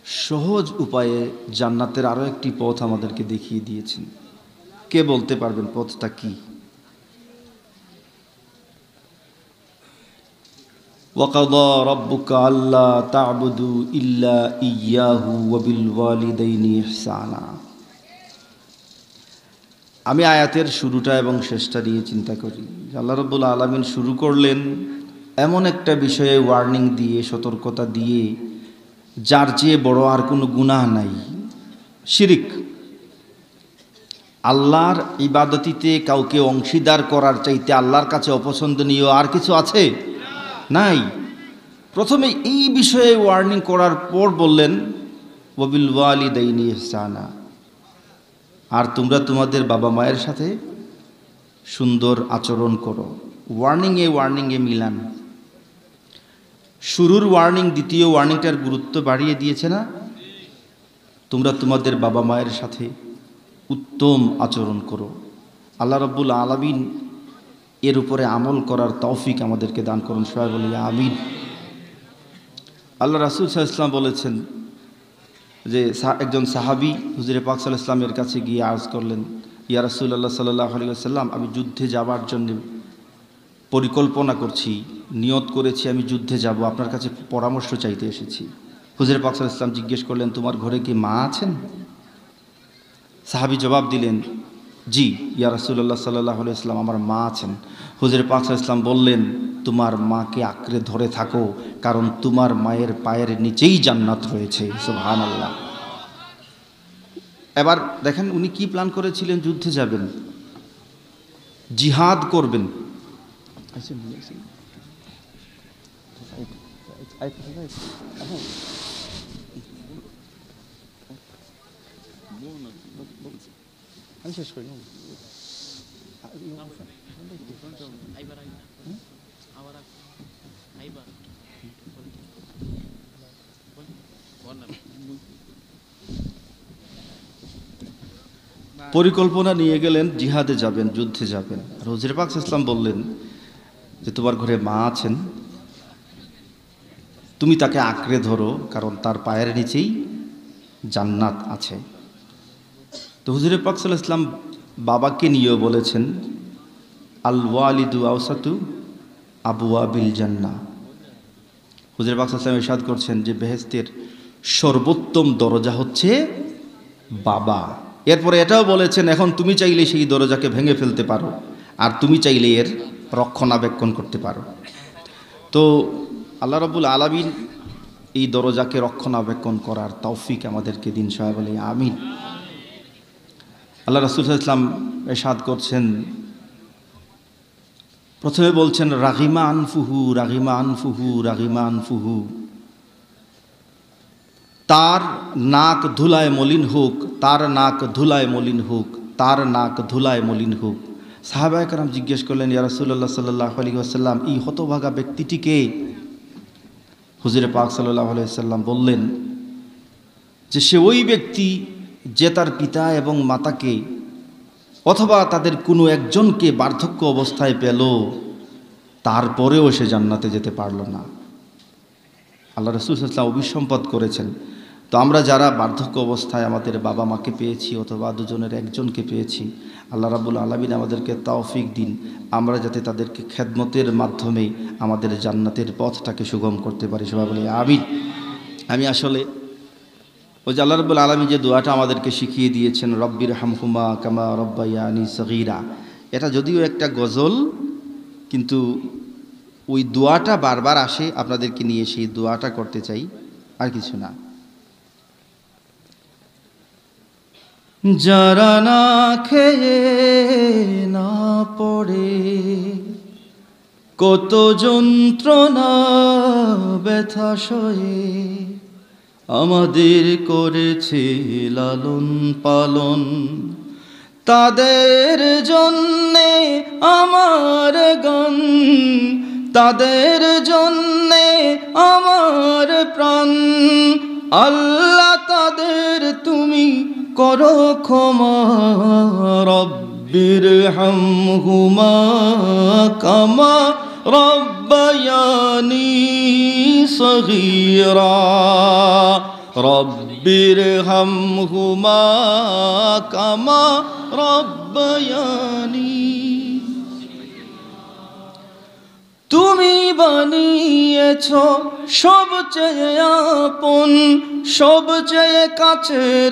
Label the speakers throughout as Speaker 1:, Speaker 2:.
Speaker 1: সহজ উপায়ে জান্নাতের আরও একটি পথ আমাদেরকে দেখিয়ে দিয়েছেন। কে বলতে পারবেন পথটা কি? ওয়াকাদা রাব্বুকা আল্লা তা'বুদু ইল্লা ইয়্যাহু ওয়া বিল ওয়ালিদাইনি ইহসানা। আমি আয়াতের শুরুটা এবং শেষটা নিয়ে চিন্তা করি। আল্লাহ রাব্বুল আলামিন শুরু করলেন এমন একটা বিষয়ে ওয়ার্নিং দিয়ে, সতর্কতা দিয়ে, যার চেয়ে বড় আর কোনো গুনাহ নাই, শিরিক। আল্লাহর ইবাদতিতে কাউকে অংশীদার করার চাইতে আল্লাহর কাছে অপছন্দনীয় আর কিছু আছে? নাই। প্রথমে এই বিষয়ে ওয়ার্নিং করার পর বললেন ওয়াবিল ওয়ালিদাইনি ইহসানা, আর তোমরা তোমাদের বাবা মায়ের সাথে সুন্দর আচরণ করো। ওয়ার্নিংয়ে মিলান। শুরুর ওয়ার্নিং দ্বিতীয় ওয়ার্নিংটার গুরুত্ব বাড়িয়ে দিয়েছে না? তোমরা তোমাদের বাবা মায়ের সাথে উত্তম আচরণ করো। আল্লাহ রাব্বুল আলামিন এর উপরে আমল করার তৌফিক আমাদেরকে দান করুন, সবাই বলি আমিন। আল্লাহ রাসূল সাল্লাল্লাহু আলাইহি ওয়াসাল্লাম বলেছেন যে একজন সাহাবী হুজুরে পাক সাল্লাল্লাহু আলাইহি ওয়াসাল্লামের কাছে গিয়ে আরজ করলেন, ইয়া রাসূলুল্লাহ সাল্লাল্লাহু আলাইহি ওয়াসাল্লাম, আমি যুদ্ধে যাওয়ার জন্য পরিকল্পনা করছি, নিয়ত করেছি আমি যুদ্ধে যাব, আপনার কাছে পরামর্শ চাইতে এসেছি। হুজুরে পাক সাল্লাল্লাহু আলাইহি ওয়াসাল্লাম জিজ্ঞেস করলেন, তোমার ঘরে কি মা আছেন? সাহাবী জবাব দিলেন, জি ইয়া রাসূলুল্লাহ সাল্লাল্লাহু আলাইহি ওয়াসাল্লাম, আমার মা আছেন। হুজুরে পাক সাল্লাল্লাহু আলাইহি ওয়াসাল্লাম বললেন, তোমার মাকে আঁকড়ে ধরে থাকো, কারণ তোমার মায়ের পায়ের নিচেই জান্নাত রয়েছে। সুবহানাল্লাহ। এবার দেখেন উনি কি প্ল্যান করেছিলেন? যুদ্ধে যাবেন, জিহাদ করবেন। আমি শেষ করি। পরিকল্পনা নিয়ে গেলেন, জিহাদে যাবেন, যুদ্ধে যাবেন। আর হুজুরে পাক সাল্লাল্লাহু আলাইহি ওয়াসাল্লাম বললেন যে তোমার ঘরে মা আছেন, তুমি তাকে আঁকড়ে ধরো, কারণ তার পায়ের নিচেই জান্নাত আছে। তো হুজুরে পাক সাল্লাল্লাহু আলাইহি ওয়াসাল্লাম বাবাকে নিয়েও বলেছেন, আল ওয়ালিদু আওসাতু আবওয়াবিল জান্নাহ। হুজুরে পাক সাল্লাল্লাহু আলাইহি ওয়াসাল্লাম ইরশাদ করছেন যে বেহেশতের সর্বোত্তম দরজা হচ্ছে বাবা। এরপরে এটাও বলেছেন, এখন তুমি চাইলে সেই দরজাকে ভেঙে ফেলতে পারো, আর তুমি চাইলে এর রক্ষণাবেক্ষণ করতে পারো। তো আল্লাহ রাব্বুল আলামিন এই দরজাকে রক্ষণাবেক্ষণ করার তৌফিক আমাদেরকে দিন, সবাই বলি আমিন। আল্লাহ রাসূল সাল্লাল্লাহু আলাইহি ওয়াসাল্লাম ইরশাদ করছেন, প্রথমে বলছেন রাগিমা আনফুহু, রাগিমা আনফুহু, রাগিমা আনফুহু, তার নাক ধুলায় মলিন হোক, তার নাক ধুলায় মলিন হোক, তার নাক ধুলায় মলিন হোক। সাহাবায়ে কেরাম জিজ্ঞেস করলেন, ইয়া রাসূলুল্লাহ সাল্লাল্লাহু আলাইহি ওয়াসাল্লাম, এই হতভাগা ব্যক্তিটিকে? হুজুরে পাক সাল্লাল্লাহু আলাইহি ওয়াসাল্লাম বললেন যে সে ওই ব্যক্তি যে তার পিতা এবং মাতাকে অথবা তাদের কোনো একজনকে বার্ধক্য অবস্থায় পেল, তারপরেও সে জান্নাতে যেতে পারল না। আল্লাহ রাসূল সাল্লাল্লাহু আলাইহি ওয়াসাল্লাম অভিসম্পাদ করেছেন। তো আমরা যারা বার্ধক্য অবস্থায় আমাদের বাবা মাকে পেয়েছি অথবা দুজনের একজনকে পেয়েছি, আল্লাহ রাব্বুল আলামিন আমাদেরকে তৌফিক দিন, আমরা যাতে তাদেরকে খেদমতের মাধ্যমে আমাদের জান্নাতের পথটাকে সুগম করতে পারি, সবাই বলি আমিন। আমি আসলে ওই যে আল্লাহ রাব্বুল আলামিন যে দোয়াটা আমাদেরকে শিখিয়ে দিয়েছেন, রব্বির হামহুমা কামা রব্বায়ানি সগীরা, এটা যদিও একটা গজল, কিন্তু ওই দোয়াটা বারবার আসে, আপনাদেরকে নিয়ে সেই দোয়াটা করতে চাই, আর কিছু না। যারা না খেয়ে না পড়ে কত যন্ত্রণা ব্যথা সয়ে আমাদের করেছে লালন পালন, তাদের জন্যে আমার গান, তাদের জন্যে আমার প্রাণ। আল্লাহ তাদের তুমি করো ক্ষমা, রব্বির হামহুমা কামা রব্বায়ানি সগীরা, রব্বির হামহুমা কামা রব্বায়ানি। তুমি বানিয়েছ সবচেয়ে আপন সবচেয়ে কাছের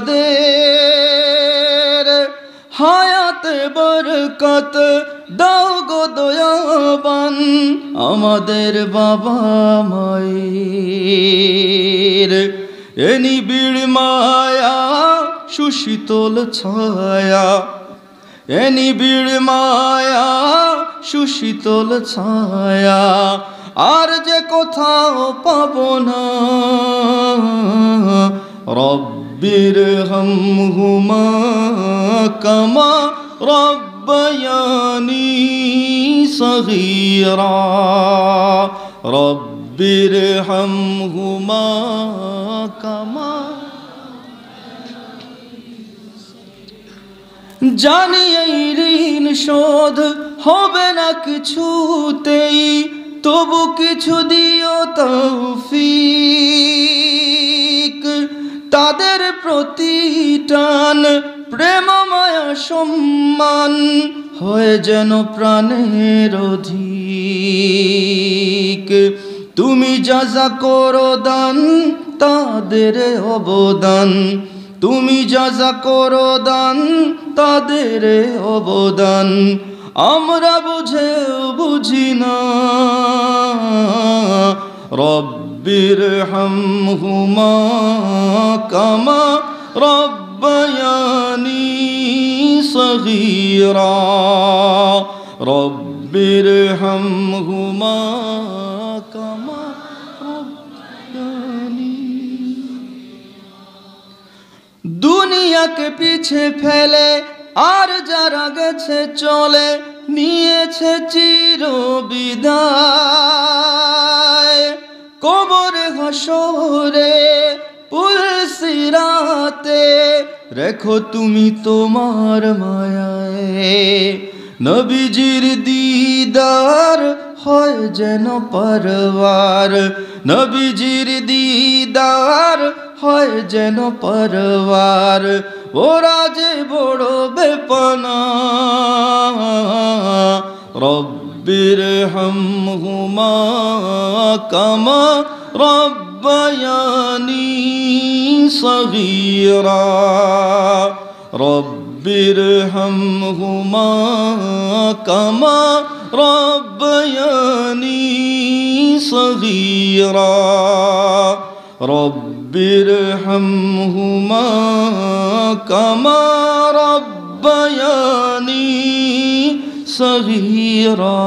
Speaker 1: যাদের, হায়াতে বরকত দাও গো দয়াবান আমাদের বাবা মায়ের। এ নিবিড় মায়া সুশীতল ছায়া, এ নিবিড় মায়া সুশীতল ছায়া আর যে কোথাও পাবো না। রব্বির হামহুমা কামা রব্বায়ানি সগীরা। রব্বির হামহুমা কামা। জানি এই ঋণ শোধ হবে না কিছুতেই, তবু কিছু দিও তৌফিক। তাদের প্রতিটান প্রেম মায়া সম্মান হয়ে যেন প্রাণের অধিক। তুমি যাজা করো দান তাদের অবদান, তুমি যাজা করো দান তাদের অবদান আমরা বুঝেও বুঝি না। রব্বির হামহুমা কামা রব্বায়ানি সগীরা। রব্বির হামহুমা কামা রব্বায়ানি। দুনিয়াকে পিছে ফেলে আর যারা গেছে চলে নিয়েছে চির বিদায়। কবরে হাসরে পুলসিরাতে রেখো তুমি তোমার মায়ায়। নবীজির দিদার হয় যেন পরওয়ার, নবীজির দিদার হয় যেন পরওয়ার। ওরা যে বড় বেপনা। রব্বির হামহুমা কামা রব্বায়ানি সগীরা। রব্বির হামহুমা কামা রব্বায়ানি সগীরা। রব্বির হামহুমা কামা রব্বায়ানি সগীরা।